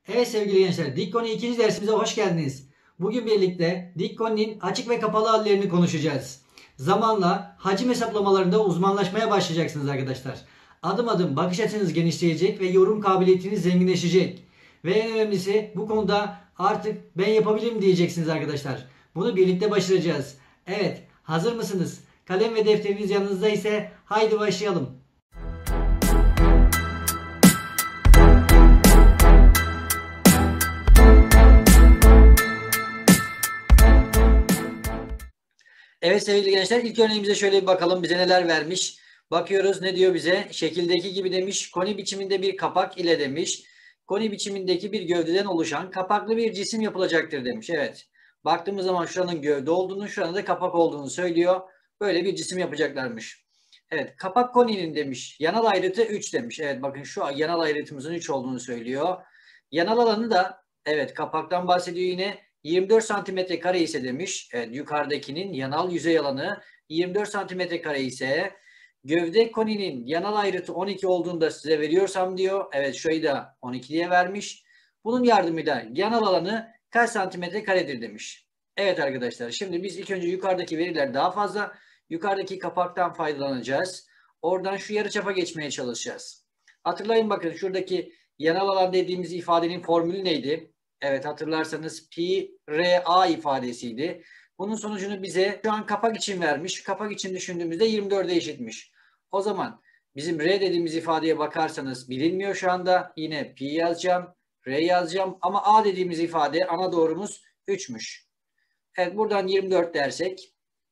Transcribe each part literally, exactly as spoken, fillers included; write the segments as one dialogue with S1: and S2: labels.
S1: Evet sevgili gençler, dik konu ikinci dersimize hoş geldiniz. Bugün birlikte dik konunun açık ve kapalı hallerini konuşacağız. Zamanla hacim hesaplamalarında uzmanlaşmaya başlayacaksınız arkadaşlar. Adım adım bakış açınız genişleyecek ve yorum kabiliyetiniz zenginleşecek. Ve en önemlisi bu konuda artık ben yapabilirim diyeceksiniz arkadaşlar. Bunu birlikte başaracağız. Evet, hazır mısınız? Kalem ve defteriniz yanınızda ise haydi başlayalım. Evet sevgili gençler, ilk örneğimize şöyle bir bakalım bize neler vermiş. Bakıyoruz ne diyor bize? Şekildeki gibi demiş, koni biçiminde bir kapak ile demiş. Koni biçimindeki bir gövdeden oluşan kapaklı bir cisim yapılacaktır demiş. Evet. Baktığımız zaman şuranın gövde olduğunu, şuranın da kapak olduğunu söylüyor. Böyle bir cisim yapacaklarmış. Evet, kapak koninin demiş. Yanal ayrıtı üç demiş. Evet, bakın şu yanal ayrıtımızın üç olduğunu söylüyor. Yanal alanı da evet kapaktan bahsediyor yine. yirmi dört santimetre kare ise demiş. Evet, yukarıdakinin yanal yüzey alanı yirmi dört santimetre kare ise gövde koninin yanal ayrıtı on iki olduğunu da size veriyorsam diyor. Evet, şurayı da on iki diye vermiş. Bunun yardımıyla yanal alanı kaç santimetre karedir demiş. Evet arkadaşlar, şimdi biz ilk önce yukarıdaki veriler daha fazla. Yukarıdaki kapaktan faydalanacağız. Oradan şu yarıçapa geçmeye çalışacağız. Hatırlayın bakın, şuradaki yanal alan dediğimiz ifadenin formülü neydi? Evet, hatırlarsanız pi r a ifadesiydi. Bunun sonucunu bize şu an kapak için vermiş. Kapak için düşündüğümüzde yirmi dörde eşitmiş. O zaman bizim r dediğimiz ifadeye bakarsanız bilinmiyor şu anda. Yine pi yazacağım, r yazacağım ama a dediğimiz ifade ana doğrumuz üçmüş. Evet, buradan yirmi dört dersek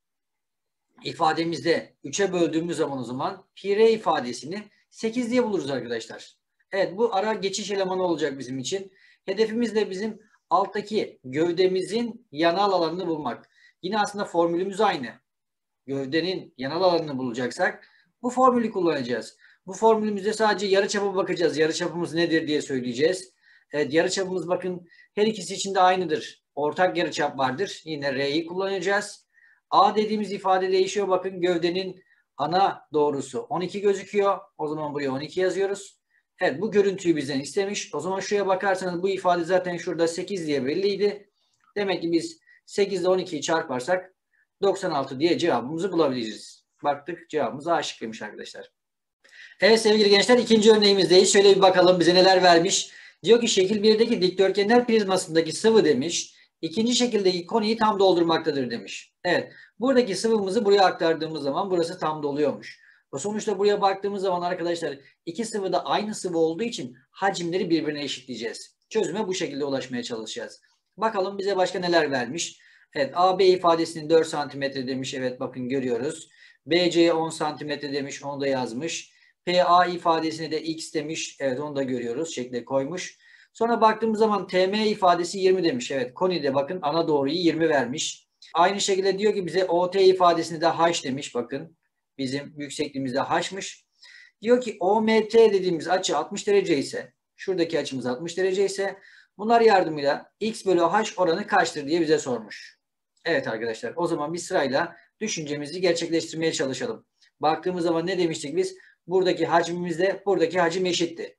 S1: ifademizde üçe böldüğümüz zaman o zaman pi r ifadesini sekiz diye buluruz arkadaşlar. Evet, bu ara geçiş elemanı olacak bizim için. Hedefimiz de bizim alttaki gövdemizin yanal alanını bulmak. Yine aslında formülümüz aynı. Gövdenin yanal alanını bulacaksak bu formülü kullanacağız. Bu formülümüzde sadece yarıçapa bakacağız. Yarıçapımız nedir diye söyleyeceğiz. Evet, yarıçapımız bakın her ikisi için de aynıdır. Ortak yarıçap vardır. Yine R'yi kullanacağız. A dediğimiz ifade değişiyor. Bakın gövdenin ana doğrusu on iki gözüküyor. O zaman buraya on iki yazıyoruz. Evet, bu görüntüyü bizden istemiş. O zaman şuraya bakarsanız bu ifade zaten şurada sekiz diye belliydi. Demek ki biz sekiz ile on ikiyi çarparsak doksan altı diye cevabımızı bulabiliriz. Baktık, cevabımız A şıkkıymış arkadaşlar. Evet sevgili gençler, ikinci örneğimizdeyiz. Şöyle bir bakalım bize neler vermiş. Diyor ki şekil birdeki dikdörtgenler prizmasındaki sıvı demiş. İkinci şekildeki koniyi tam doldurmaktadır demiş. Evet, buradaki sıvımızı buraya aktardığımız zaman burası tam doluyormuş. O sonuçta buraya baktığımız zaman arkadaşlar iki sıvı da aynı sıvı olduğu için hacimleri birbirine eşitleyeceğiz. Çözüme bu şekilde ulaşmaya çalışacağız. Bakalım bize başka neler vermiş. Evet, A B ifadesinin dört santimetre demiş. Evet, bakın görüyoruz. B C on santimetre demiş. Onu da yazmış. P A ifadesini de X demiş. Evet, onu da görüyoruz. Şekle koymuş. Sonra baktığımız zaman T M ifadesi yirmi demiş. Evet, konide bakın ana doğruyu yirmi vermiş. Aynı şekilde diyor ki bize O T ifadesini de H demiş. Bakın bizim yüksekliğimizde H'mış. Diyor ki O M T dediğimiz açı altmış derece ise, şuradaki açımız altmış derece ise bunlar yardımıyla X bölü H oranı kaçtır diye bize sormuş. Evet arkadaşlar, o zaman bir sırayla düşüncemizi gerçekleştirmeye çalışalım. Baktığımız zaman ne demiştik biz? Buradaki hacmimizle buradaki hacim eşitti.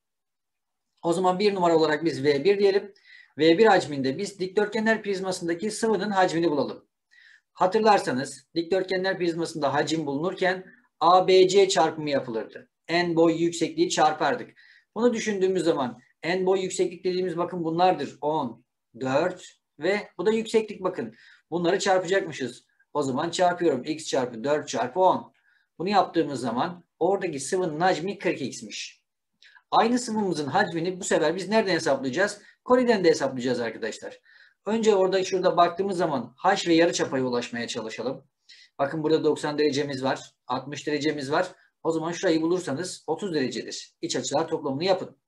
S1: O zaman bir numara olarak biz V bir diyelim. V bir hacminde biz dikdörtgenler prizmasındaki sıvının hacmini bulalım. Hatırlarsanız dikdörtgenler prizmasında hacim bulunurken A B C çarpımı yapılırdı. En boy yüksekliği çarpardık. Bunu düşündüğümüz zaman en boy yükseklik dediğimiz bakın bunlardır. on, dört ve bu da yükseklik bakın. Bunları çarpacakmışız. O zaman çarpıyorum. X çarpı dört çarpı on. Bunu yaptığımız zaman oradaki sıvının hacmi kırk x'miş. Aynı sıvımızın hacmini bu sefer biz nereden hesaplayacağız? Koniden de hesaplayacağız arkadaşlar. Önce orada şurada baktığımız zaman H ve yarıçapaya ulaşmaya çalışalım. Bakın burada doksan derecemiz var. altmış derecemiz var. O zaman şurayı bulursanız otuz derecedir. İç açılar toplamını yapın.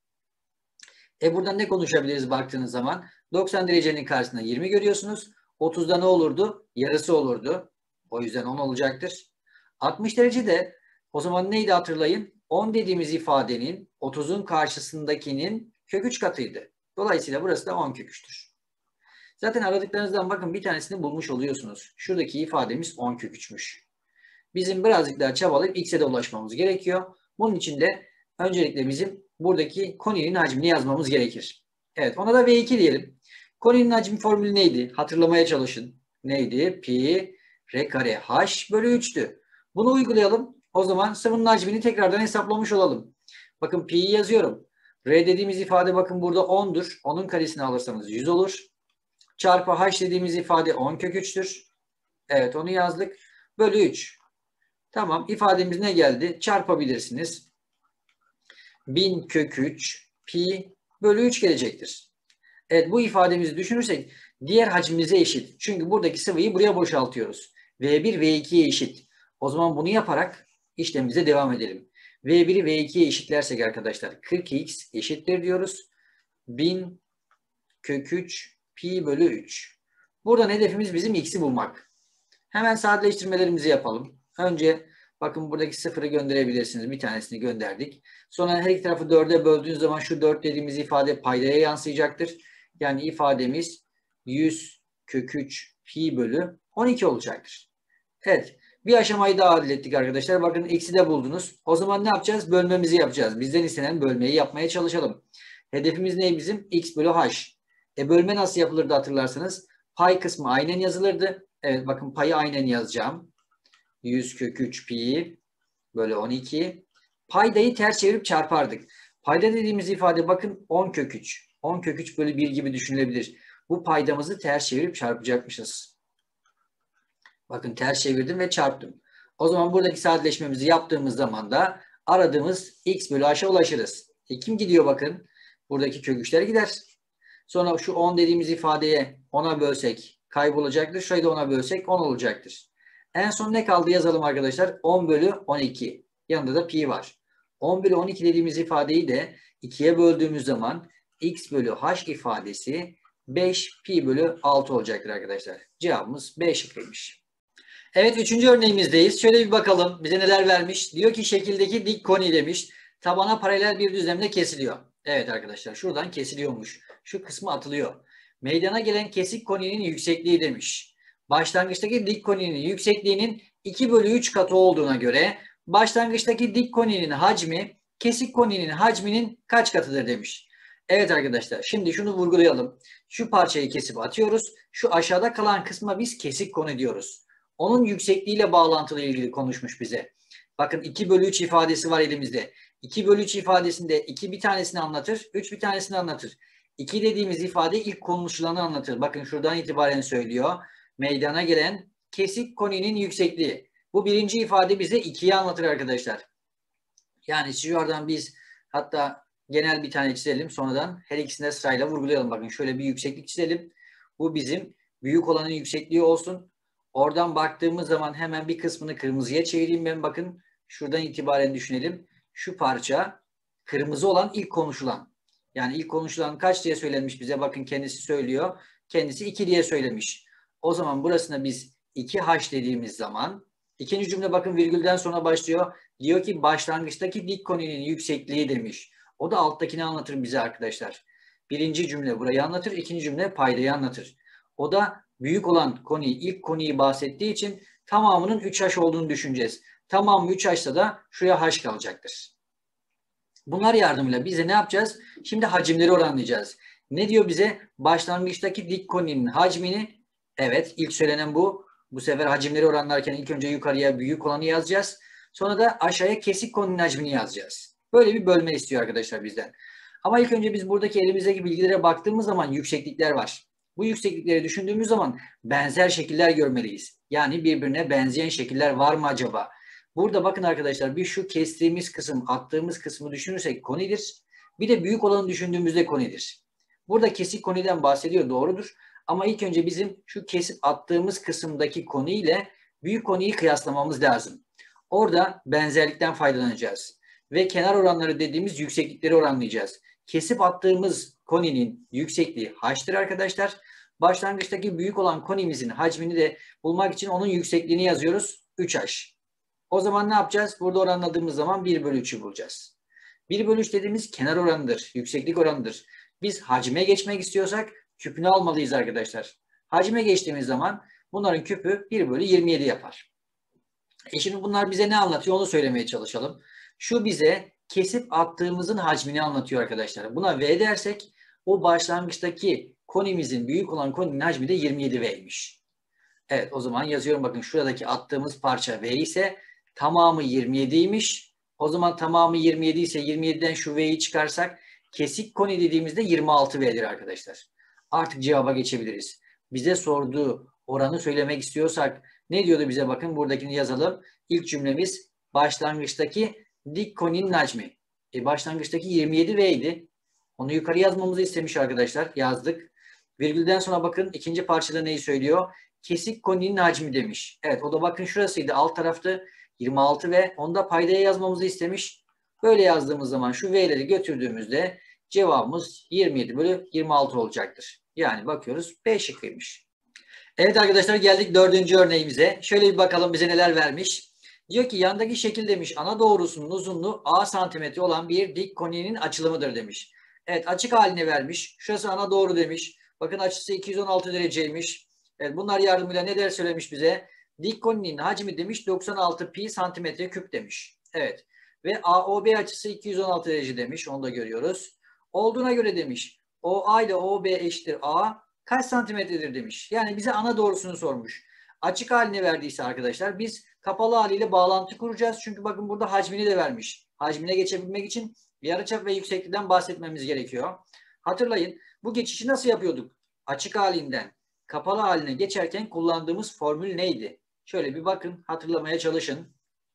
S1: E buradan ne konuşabiliriz baktığınız zaman? doksan derecenin karşısında yirmi görüyorsunuz. otuzda ne olurdu? Yarısı olurdu. O yüzden on olacaktır. altmış derece de o zaman neydi hatırlayın? on dediğimiz ifadenin otuzun karşısındakinin kök üç katıydı. Dolayısıyla burası da on kök üç'tür. Zaten aradıklarınızdan bakın bir tanesini bulmuş oluyorsunuz. Şuradaki ifademiz on kök üç'müş. Bizim birazcık daha çabalayıp x'e de ulaşmamız gerekiyor. Bunun için de öncelikle bizim buradaki koninin hacmini yazmamız gerekir. Evet, ona da V iki diyelim. Koninin hacmi formülü neydi? Hatırlamaya çalışın. Neydi? Pi r kare h bölü üç'tü. Bunu uygulayalım. O zaman sıvının hacmini tekrardan hesaplamış olalım. Bakın pi'yi yazıyorum. R dediğimiz ifade bakın burada on'dur. O'nun karesini alırsanız yüz olur. Çarpı h dediğimiz ifade on kök üç'tür. Evet, onu yazdık. Bölü üç. Tamam, ifademiz ne geldi? Çarpabilirsiniz. bin kök üç pi bölü üç gelecektir. Evet, bu ifademizi düşünürsek diğer hacmimize eşit. Çünkü buradaki sıvıyı buraya boşaltıyoruz. V bir V iki'ye eşit. O zaman bunu yaparak işlemimize devam edelim. V bir'i V iki'ye eşitlersek arkadaşlar kırk x eşittir diyoruz. bin kök üç pi bölü üç. Buradan hedefimiz bizim x'i bulmak. Hemen sadeleştirmelerimizi yapalım. Önce bakın buradaki sıfırı gönderebilirsiniz. Bir tanesini gönderdik. Sonra her iki tarafı dörde böldüğünüz zaman şu dört dediğimiz ifade paydaya yansıyacaktır. Yani ifademiz yüz kök üç pi bölü on iki olacaktır. Evet. Bir aşamayı daha hallettik arkadaşlar. Bakın x'i de buldunuz. O zaman ne yapacağız? Bölmemizi yapacağız. Bizden istenen bölmeyi yapmaya çalışalım. Hedefimiz ne bizim? X bölü h. E bölme nasıl yapılırdı hatırlarsanız? Pay kısmı aynen yazılırdı. Evet, bakın payı aynen yazacağım. yüz kök üç pi bölü on iki. Paydayı ters çevirip çarpardık. Payda dediğimiz ifade bakın on kök üç. on kök üç bölü bir gibi düşünülebilir. Bu paydamızı ters çevirip çarpacakmışız. Bakın ters çevirdim ve çarptım. O zaman buradaki sadeleşmemizi yaptığımız zaman da aradığımız x bölü h'a ulaşırız. E kim gidiyor bakın? Buradaki kök üçler gider. Sonra şu on dediğimiz ifadeye on'a bölsek kaybolacaktır. Şurayı da on'a bölsek on olacaktır. En son ne kaldı yazalım arkadaşlar? on bölü on iki. Yanında da pi var. on bölü on iki dediğimiz ifadeyi de ikiye böldüğümüz zaman x bölü h ifadesi beş pi bölü altı olacaktır arkadaşlar. Cevabımız B şıkkıymış. Evet, üçüncü örneğimizdeyiz. Şöyle bir bakalım bize neler vermiş. Diyor ki şekildeki dik koni demiş. Tabana paralel bir düzlemde kesiliyor. Evet arkadaşlar, şuradan kesiliyormuş. Şu kısmı atılıyor. Meydana gelen kesik koninin yüksekliği demiş. Başlangıçtaki dik koninin yüksekliğinin iki bölü üç katı olduğuna göre başlangıçtaki dik koninin hacmi kesik koninin hacminin kaç katıdır demiş. Evet arkadaşlar, şimdi şunu vurgulayalım. Şu parçayı kesip atıyoruz. Şu aşağıda kalan kısma biz kesik koni diyoruz. Onun yüksekliğiyle bağlantılı ilgili konuşmuş bize. Bakın iki bölü üç ifadesi var elimizde. iki bölü üç ifadesinde iki bir tanesini anlatır, üç bir tanesini anlatır. iki dediğimiz ifade ilk konuşulanı anlatır. Bakın şuradan itibaren söylüyor. Meydana gelen kesik koninin yüksekliği. Bu birinci ifade bize ikiyi anlatır arkadaşlar. Yani şuradan biz hatta genel bir tane çizelim. Sonradan her ikisine sırayla vurgulayalım. Bakın şöyle bir yükseklik çizelim. Bu bizim büyük olanın yüksekliği olsun. Oradan baktığımız zaman hemen bir kısmını kırmızıya çevireyim ben. Bakın şuradan itibaren düşünelim. Şu parça kırmızı olan ilk konuşulan. Yani ilk konuşulan kaç diye söylenmiş bize? Bakın kendisi söylüyor. Kendisi iki diye söylemiş. O zaman burasına biz iki h dediğimiz zaman ikinci cümle bakın virgülden sonra başlıyor. Diyor ki başlangıçtaki dik koninin yüksekliği demiş. O da alttakini anlatır bize arkadaşlar. Birinci cümle burayı anlatır. İkinci cümle paydayı anlatır. O da büyük olan koniyi, ilk koniyi bahsettiği için tamamının üç h olduğunu düşüneceğiz. Tamamı üç h'sa da şuraya h kalacaktır. Bunlar yardımıyla bize ne yapacağız? Şimdi hacimleri oranlayacağız. Ne diyor bize? Başlangıçtaki dik koninin hacmini, evet ilk söylenen bu. Bu sefer hacimleri oranlarken ilk önce yukarıya büyük olanı yazacağız. Sonra da aşağıya kesik koninin hacmini yazacağız. Böyle bir bölme istiyor arkadaşlar bizden. Ama ilk önce biz buradaki elimizdeki bilgilere baktığımız zaman yükseklikler var. Bu yükseklikleri düşündüğümüz zaman benzer şekiller görmeliyiz. Yani birbirine benzeyen şekiller var mı acaba? Burada bakın arkadaşlar, bir şu kestiğimiz kısım, attığımız kısmı düşünürsek konidir. Bir de büyük olanı düşündüğümüzde konidir. Burada kesik koniden bahsediyor, doğrudur. Ama ilk önce bizim şu kesip attığımız kısımdaki koni ile büyük koniyi kıyaslamamız lazım. Orada benzerlikten faydalanacağız. Ve kenar oranları dediğimiz yükseklikleri oranlayacağız. Kesip attığımız koninin yüksekliği h'tır arkadaşlar. Başlangıçtaki büyük olan konimizin hacmini de bulmak için onun yüksekliğini yazıyoruz. üç h. O zaman ne yapacağız? Burada oranladığımız zaman bir bölü üç'ü bulacağız. bir bölü üç dediğimiz kenar oranıdır. Yükseklik oranıdır. Biz hacme geçmek istiyorsak küpünü almalıyız arkadaşlar. Hacme geçtiğimiz zaman bunların küpü bir bölü yirmi yedi yapar. E şimdi bunlar bize ne anlatıyor onu söylemeye çalışalım. Şu bize kesip attığımızın hacmini anlatıyor arkadaşlar. Buna V dersek o başlangıçtaki konimizin, büyük olan koninin hacmi de yirmi yedi V'ymiş. Evet, o zaman yazıyorum, bakın şuradaki attığımız parça V ise tamamı yirmi yediymiş. O zaman tamamı yirmi yedi ise yirmi yediden şu V'yi çıkarsak kesik koni dediğimizde yirmi altı V'dir arkadaşlar. Artık cevaba geçebiliriz. Bize sorduğu oranı söylemek istiyorsak ne diyordu bize, bakın buradakini yazalım. İlk cümlemiz başlangıçtaki dik koninin hacmi. E başlangıçtaki yirmi yedi V'ydi. Onu yukarı yazmamızı istemiş arkadaşlar. Yazdık. Virgülden sonra bakın ikinci parçada neyi söylüyor? Kesik koninin hacmi demiş. Evet, o da bakın şurasıydı. Alt tarafta yirmi altı ve onu da paydaya yazmamızı istemiş. Böyle yazdığımız zaman şu V'leri götürdüğümüzde cevabımız yirmi yedi bölü yirmi altı olacaktır. Yani bakıyoruz B şıkkıymış. Evet arkadaşlar, geldik dördüncü örneğimize. Şöyle bir bakalım bize neler vermiş. Diyor ki yandaki şekil demiş ana doğrusunun uzunluğu A santimetre olan bir dik koninin açılımıdır demiş. Evet, açık haline vermiş. Şurası ana doğru demiş. Bakın açısı iki yüz on altı dereceymiş. Evet, bunlar yardımıyla neler söylemiş bize? Dik koninin hacmi demiş doksan altı pi santimetre küp demiş. Evet. Ve A O B açısı iki yüz on altı derece demiş. Onu da görüyoruz. Olduğuna göre demiş O A ile O B eşittir A kaç santimetredir demiş. Yani bize ana doğrusunu sormuş. Açık haline verdiyse arkadaşlar biz kapalı haliyle bağlantı kuracağız. Çünkü bakın burada hacmini de vermiş. Hacmine geçebilmek için yarıçap ve yükseklikten bahsetmemiz gerekiyor. Hatırlayın, bu geçişi nasıl yapıyorduk? Açık halinden kapalı haline geçerken kullandığımız formül neydi? Şöyle bir bakın, hatırlamaya çalışın.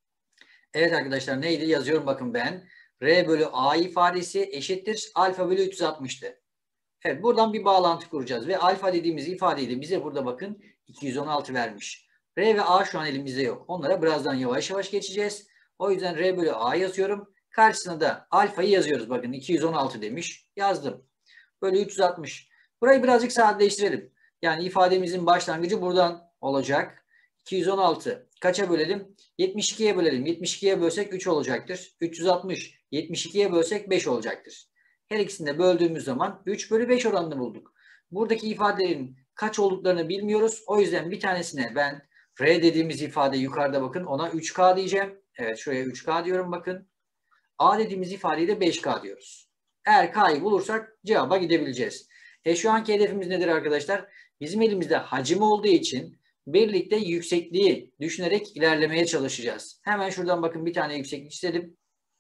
S1: Evet arkadaşlar, neydi? Yazıyorum bakın ben. R bölü A ifadesi eşittir alfa bölü üç yüz altmıştı. Evet, buradan bir bağlantı kuracağız ve alfa dediğimiz ifadeyi de bize burada bakın iki yüz on altı vermiş. R ve A şu an elimizde yok. Onlara birazdan yavaş yavaş geçeceğiz. O yüzden R bölü A yazıyorum. Karşısına da alfayı yazıyoruz. Bakın iki yüz on altı demiş. Yazdım. Bölü üç yüz altmış. Burayı birazcık sadeleştirelim. Yani ifademizin başlangıcı buradan olacak. iki yüz on altı kaça bölelim? yetmiş ikiye bölelim. yetmiş ikiye bölsek üç olacaktır. üç yüz altmış yetmiş ikiye bölsek beş olacaktır. Her ikisini de böldüğümüz zaman üç bölü beş oranını bulduk. Buradaki ifadelerin kaç olduklarını bilmiyoruz. O yüzden bir tanesine ben R dediğimiz ifade yukarıda bakın ona üç K diyeceğim. Evet, şuraya üç K diyorum bakın. A dediğimiz ifadeyi de beş K diyoruz. Eğer K'yı bulursak cevaba gidebileceğiz. E şu anki hedefimiz nedir arkadaşlar? Bizim elimizde hacim olduğu için birlikte yüksekliği düşünerek ilerlemeye çalışacağız. Hemen şuradan bakın bir tane yükseklik çizelim.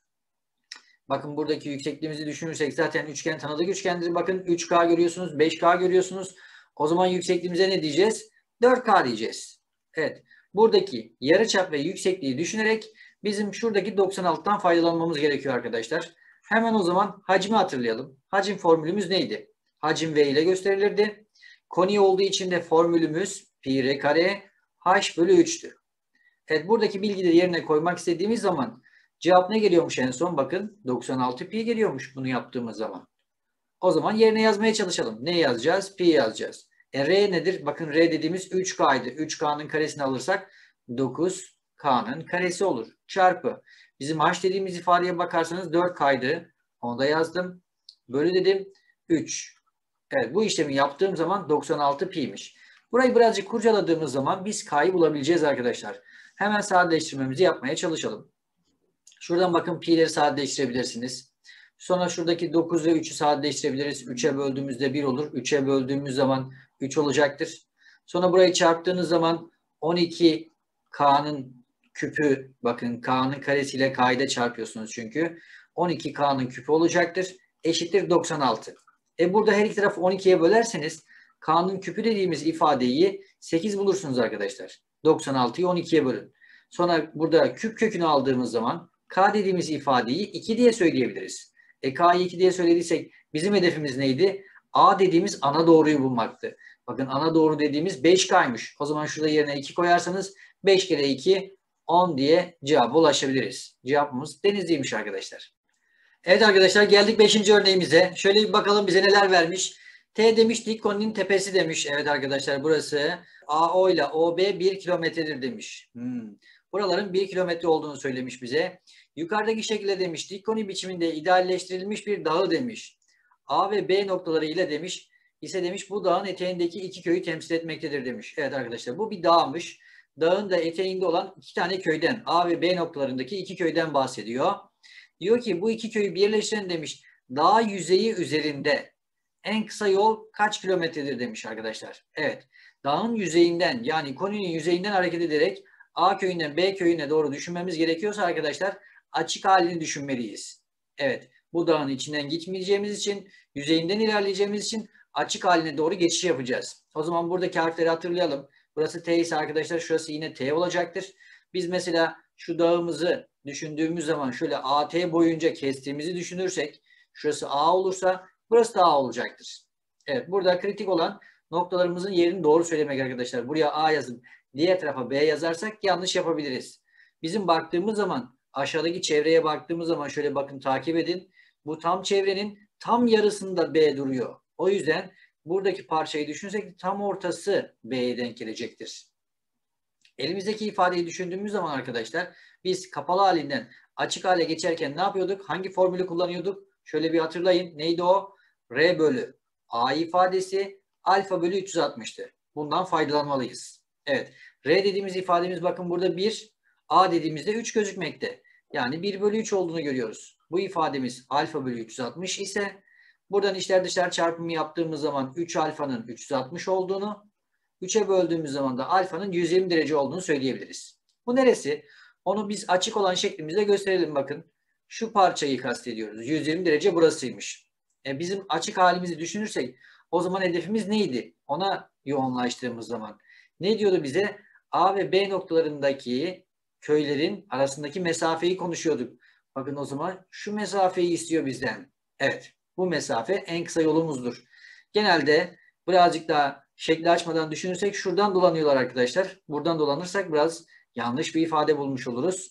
S1: Bakın buradaki yüksekliğimizi düşünürsek zaten üçgen tanıdık üçgendir. Bakın üç K görüyorsunuz, beş K görüyorsunuz. O zaman yüksekliğimize ne diyeceğiz? dört K diyeceğiz. Evet. Buradaki yarıçap ve yüksekliği düşünerek bizim şuradaki doksan altıdan faydalanmamız gerekiyor arkadaşlar. Hemen o zaman hacmi hatırlayalım. Hacim formülümüz neydi? Hacim V ile gösterilirdi. Koni olduğu için de formülümüz pi r kare h bölü üç'tü. Evet, buradaki bilgileri yerine koymak istediğimiz zaman cevap ne geliyormuş en son? Bakın doksan altı pi geliyormuş bunu yaptığımız zaman. O zaman yerine yazmaya çalışalım. Ne yazacağız? Pi yazacağız. E, R nedir? Bakın R dediğimiz üç K'ydı. üç K'nın karesini alırsak dokuz K'nın karesi olur. Çarpı. Bizim H dediğimiz ifadeye bakarsanız dört K'ydı. Onu da yazdım. Bölü dedim üç. Evet, bu işlemi yaptığım zaman doksan altı pi'ymiş. Burayı birazcık kurcaladığımız zaman biz K'yı bulabileceğiz arkadaşlar. Hemen sadeleştirmemizi yapmaya çalışalım. Şuradan bakın pi'leri sadeleştirebilirsiniz. Sonra şuradaki dokuz ve üç'ü sadeleştirebiliriz. üç'e böldüğümüzde bir olur. üç'e böldüğümüz zaman üç olacaktır. Sonra burayı çarptığınız zaman on iki K'nın küpü, bakın K'nın karesiyle K'yı da çarpıyorsunuz çünkü. on iki K'nın küpü olacaktır. Eşittir doksan altı. E burada her iki tarafı on ikiye bölerseniz K'nın küpü dediğimiz ifadeyi sekiz bulursunuz arkadaşlar. doksan altıyı on ikiye bölün. Sonra burada küp kökünü aldığımız zaman K dediğimiz ifadeyi iki diye söyleyebiliriz. E K'yı iki diye söylediysek bizim hedefimiz neydi? A dediğimiz ana doğruyu bulmaktı. Bakın ana doğru dediğimiz beş K'ymış. O zaman şurada yerine iki koyarsanız beş kere iki on diye cevaba ulaşabiliriz. Cevabımız Denizli'ymiş arkadaşlar. Evet arkadaşlar, geldik beşinci örneğimize. Şöyle bir bakalım bize neler vermiş. T demiş dik koninin tepesi demiş. Evet arkadaşlar, burası A O ile O B bir kilometredir demiş. Hmm. Buraların bir kilometre olduğunu söylemiş bize. Yukarıdaki şekilde demiş dik koni biçiminde idealleştirilmiş bir dağı demiş. A ve B noktaları ile demiş ise demiş bu dağın eteğindeki iki köyü temsil etmektedir demiş. Evet arkadaşlar, bu bir dağmış. Dağın da eteğinde olan iki tane köyden, A ve B noktalarındaki iki köyden bahsediyor. Diyor ki bu iki köyü birleştiren demiş dağ yüzeyi üzerinde en kısa yol kaç kilometredir demiş arkadaşlar. Evet. Dağın yüzeyinden yani koninin yüzeyinden hareket ederek A köyünden B köyüne doğru düşünmemiz gerekiyorsa arkadaşlar açık halini düşünmeliyiz. Evet. Bu dağın içinden gitmeyeceğimiz için, yüzeyinden ilerleyeceğimiz için açık haline doğru geçiş yapacağız. O zaman buradaki harfleri hatırlayalım. Burası T ise arkadaşlar şurası yine T olacaktır. Biz mesela şu dağımızı düşündüğümüz zaman şöyle A T boyunca kestiğimizi düşünürsek şurası A olursa burası da A olacaktır. Evet, burada kritik olan noktalarımızın yerini doğru söylemek arkadaşlar. Buraya A yazıp diğer tarafa B yazarsak yanlış yapabiliriz. Bizim baktığımız zaman aşağıdaki çevreye baktığımız zaman şöyle bakın takip edin. Bu tam çevrenin tam yarısında B duruyor. O yüzden buradaki parçayı düşünürsek tam ortası B'ye denk gelecektir. Elimizdeki ifadeyi düşündüğümüz zaman arkadaşlar biz kapalı halinden açık hale geçerken ne yapıyorduk? Hangi formülü kullanıyorduk? Şöyle bir hatırlayın. Neydi o? R bölü A ifadesi alfa bölü üç yüz altmıştı. Bundan faydalanmalıyız. Evet. R dediğimiz ifademiz bakın burada bir, A dediğimizde üç gözükmekte. Yani bir bölü üç olduğunu görüyoruz. Bu ifademiz alfa bölü üç yüz altmış ise buradan içler dışlar çarpımı yaptığımız zaman üç alfanın üç yüz altmış olduğunu, üçe böldüğümüz zaman da alfanın yüz yirmi derece olduğunu söyleyebiliriz. Bu neresi? Onu biz açık olan şeklimizde gösterelim bakın. Şu parçayı kastediyoruz. yüz yirmi derece burasıymış. E bizim açık halimizi düşünürsek o zaman hedefimiz neydi? Ona yoğunlaştığımız zaman. Ne diyordu bize? A ve B noktalarındaki köylerin arasındaki mesafeyi konuşuyorduk. Bakın o zaman şu mesafeyi istiyor bizden. Evet. Bu mesafe en kısa yolumuzdur. Genelde birazcık daha şekli açmadan düşünürsek şuradan dolanıyorlar arkadaşlar. Buradan dolanırsak biraz yanlış bir ifade bulmuş oluruz.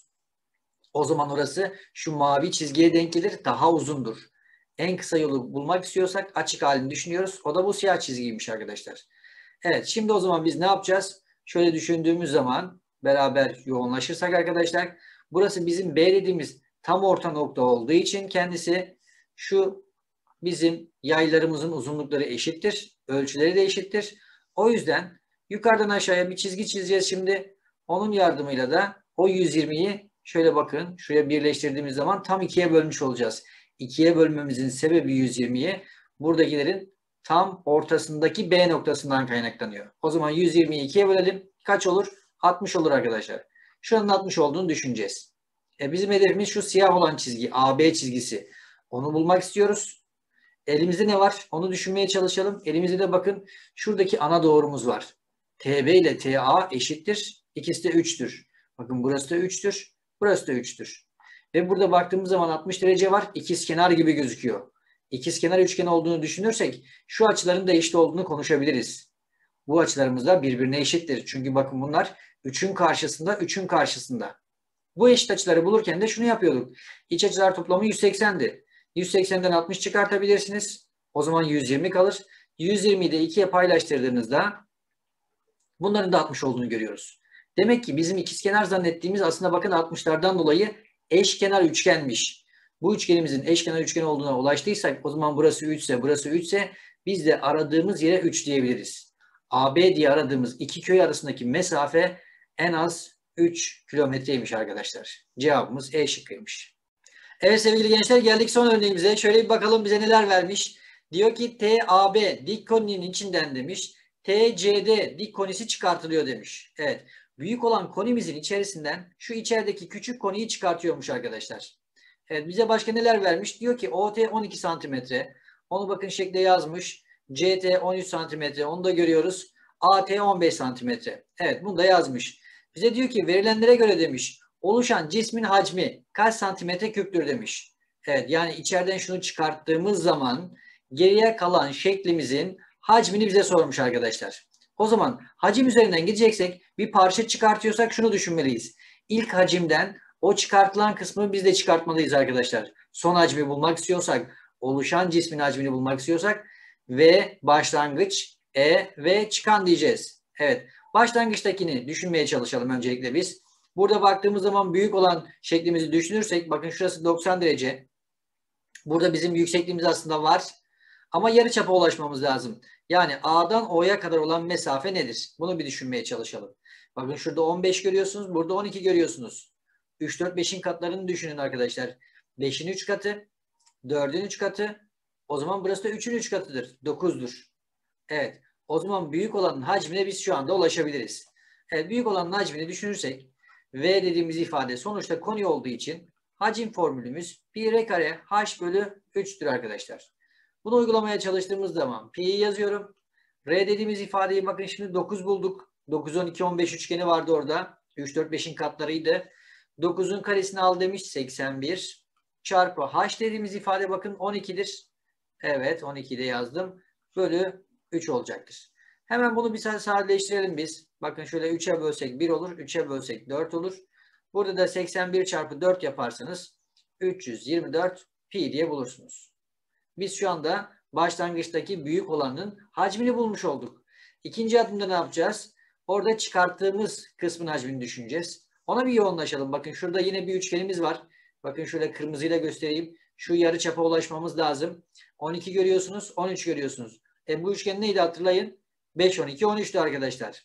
S1: O zaman orası şu mavi çizgiye denk gelir. Daha uzundur. En kısa yolu bulmak istiyorsak açık halini düşünüyoruz. O da bu siyah çizgiymiş arkadaşlar. Evet, şimdi o zaman biz ne yapacağız? Şöyle düşündüğümüz zaman beraber yoğunlaşırsak arkadaşlar burası bizim B dediğimiz tam orta nokta olduğu için kendisi şu bizim yaylarımızın uzunlukları eşittir. Ölçüleri de eşittir. O yüzden yukarıdan aşağıya bir çizgi çizeceğiz şimdi. Onun yardımıyla da o yüz yirmiyi şöyle bakın şuraya birleştirdiğimiz zaman tam ikiye bölmüş olacağız. ikiye bölmemizin sebebi yüz yirmiyi buradakilerin tam ortasındaki B noktasından kaynaklanıyor. O zaman yüz yirmiyi ikiye bölelim. Kaç olur? altmış olur arkadaşlar. Şuranın altmış olduğunu düşüneceğiz. E bizim hedefimiz şu siyah olan çizgi A B çizgisi. Onu bulmak istiyoruz. Elimizde ne var? Onu düşünmeye çalışalım. Elimizde de bakın şuradaki ana doğrumuz var. T B ile T A eşittir. İkisi de üçtür. Bakın burası da üçtür. Burası da üçtür. Ve burada baktığımız zaman altmış derece var. İkizkenar gibi gözüküyor. İkizkenar üçgen olduğunu düşünürsek şu açıların da eşit olduğunu konuşabiliriz. Bu açılarımız da birbirine eşittir. Çünkü bakın bunlar üçün karşısında, üçün karşısında. Bu eşit açıları bulurken de şunu yapıyorduk. İç açılar toplamı yüz seksendi. yüz seksenden altmış çıkartabilirsiniz. O zaman yüz yirmi kalır. yüz yirmiyi de ikiye paylaştırdığınızda bunların da altmış olduğunu görüyoruz. Demek ki bizim ikizkenar zannettiğimiz aslında bakın altmışlardan dolayı eşkenar üçgenmiş. Bu üçgenimizin eşkenar üçgen olduğuna ulaştıysak o zaman burası üç ise burası üç ise biz de aradığımız yere üç diyebiliriz. A B diye aradığımız iki köy arasındaki mesafe en az üç kilometreymiş arkadaşlar. Cevabımız E şıkkıymış. Evet sevgili gençler geldik son örneğimize. Şöyle bir bakalım bize neler vermiş. Diyor ki T A B dik koninin içinden demiş. T C D dik konisi çıkartılıyor demiş. Evet. Büyük olan konimizin içerisinden şu içerideki küçük koniyi çıkartıyormuş arkadaşlar. Evet bize başka neler vermiş? Diyor ki O T on iki santimetre. Onu bakın şekle yazmış. C T on üç santimetre. Onu da görüyoruz. A T on beş santimetre. Evet bunu da yazmış. Bize diyor ki verilenlere göre demiş. Oluşan cismin hacmi kaç santimetre küptür demiş. Evet yani içeriden şunu çıkarttığımız zaman geriye kalan şeklimizin hacmini bize sormuş arkadaşlar. O zaman hacim üzerinden gideceksek bir parça çıkartıyorsak şunu düşünmeliyiz. İlk hacimden o çıkartılan kısmı biz de çıkartmalıyız arkadaşlar. Son hacmi bulmak istiyorsak, oluşan cismin hacmini bulmak istiyorsak ve başlangıç E ve çıkan diyeceğiz. Evet başlangıçtakini düşünmeye çalışalım öncelikle biz. Burada baktığımız zaman büyük olan şeklimizi düşünürsek bakın şurası doksan derece. Burada bizim yüksekliğimiz aslında var. Ama yarıçapa ulaşmamız lazım. Yani A'dan O'ya kadar olan mesafe nedir? Bunu bir düşünmeye çalışalım. Bakın şurada on beş görüyorsunuz. Burada on iki görüyorsunuz. üç, dört, beşin katlarını düşünün arkadaşlar. beşin üç katı, dördün üç katı, O zaman burası da üçün üç katıdır. dokuzdur. Evet. O zaman büyük olanın hacmine biz şu anda ulaşabiliriz. Evet. Büyük olanın hacmini düşünürsek V dediğimiz ifade sonuçta koni olduğu için hacim formülümüz pi r kare h bölü üç'tür arkadaşlar. Bunu uygulamaya çalıştığımız zaman pi'yi yazıyorum. R dediğimiz ifadeyi bakın şimdi dokuz bulduk. dokuz, on iki, on beş üçgeni vardı orada. üç, dört, beş'in katlarıydı. dokuz'un karesini al demiş seksen bir. Çarpı h dediğimiz ifade bakın on iki'dir. Evet on iki'yi de yazdım. Bölü üç olacaktır. Hemen bunu bir sadeleştirelim biz. Bakın şöyle üç'e bölsek bir olur. üç'e bölsek dört olur. Burada da seksen bir çarpı dört yaparsanız üç yüz yirmi dört pi diye bulursunuz. Biz şu anda başlangıçtaki büyük olanın hacmini bulmuş olduk. İkinci adımda ne yapacağız? Orada çıkarttığımız kısmın hacmini düşüneceğiz. Ona bir yoğunlaşalım. Bakın şurada yine bir üçgenimiz var. Bakın şöyle kırmızıyla göstereyim. Şu yarıçapa ulaşmamız lazım. on iki görüyorsunuz, on üç görüyorsunuz. E bu üçgen neydi hatırlayın? beş, on iki, on üç'tü arkadaşlar.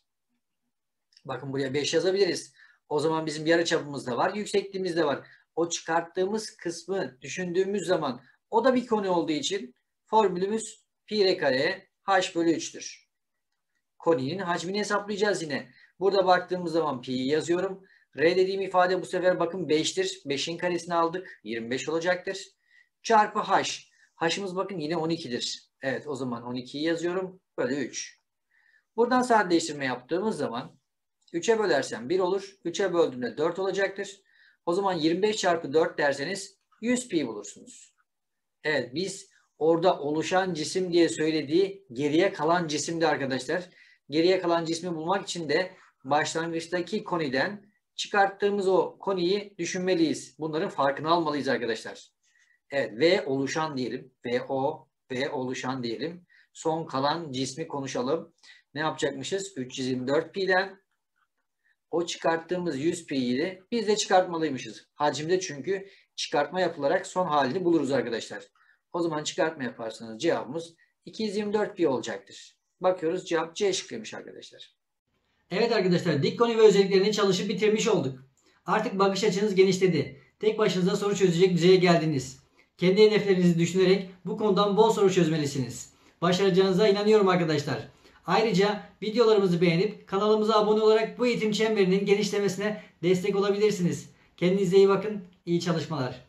S1: Bakın buraya beş yazabiliriz. O zaman bizim yarıçapımız da var, yüksekliğimiz de var. O çıkarttığımız kısmı düşündüğümüz zaman o da bir koni olduğu için formülümüz pi r kare h bölü üç'tür. Koninin hacmini hesaplayacağız yine. Burada baktığımız zaman pi'yi yazıyorum. R dediğim ifade bu sefer bakın beş'tir. beş'in karesini aldık. yirmi beş olacaktır. Çarpı h. H'ımız bakın yine on iki'dir. Evet o zaman on iki'yi yazıyorum. Bölü üç. Buradan sadeleştirme yaptığımız zaman üç'e bölersem bir olur. üç'e böldüğümde dört olacaktır. O zaman yirmi beş çarpı dört derseniz yüz pi bulursunuz. Evet biz orada oluşan cisim diye söylediği geriye kalan cisimdi arkadaşlar. Geriye kalan cismi bulmak için de başlangıçtaki koniden çıkarttığımız o koniyi düşünmeliyiz. Bunların farkını almalıyız arkadaşlar. Evet V oluşan diyelim. V O, V oluşan diyelim. Son kalan cismi konuşalım. Ne yapacakmışız? üç yüz yirmi dört pi'den o çıkarttığımız yüz pi'yi de biz de çıkartmalıymışız. Hacimde çünkü çıkartma yapılarak son halini buluruz arkadaşlar. O zaman çıkartma yaparsanız cevabımız iki yüz yirmi dört pi olacaktır. Bakıyoruz cevap C şıkkıymış arkadaşlar. Evet arkadaşlar dik koni ve özelliklerini çalışıp bitirmiş olduk. Artık bakış açınız genişledi. Tek başınıza soru çözecek düzeye geldiniz. Kendi hedeflerinizi düşünerek bu konudan bol soru çözmelisiniz. Başaracağınıza inanıyorum arkadaşlar. Ayrıca videolarımızı beğenip kanalımıza abone olarak bu eğitim çemberinin genişlemesine destek olabilirsiniz. Kendinize iyi bakın. İyi çalışmalar.